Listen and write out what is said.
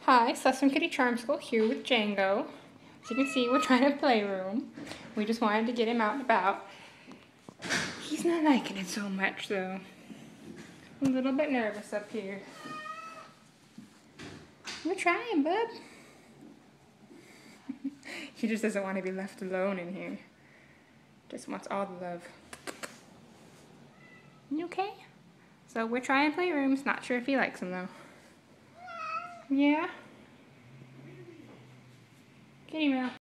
Hi, Sesame Kitty Charm School here with Django. As you can see, we're trying to playroom. We just wanted to get him out and about. He's not liking it so much though. I'm a little bit nervous up here. We're trying, bub. He just doesn't want to be left alone in here. Just wants all the love. You okay? So we're trying playrooms. Not sure if he likes them though. Yeah? Kitty meow.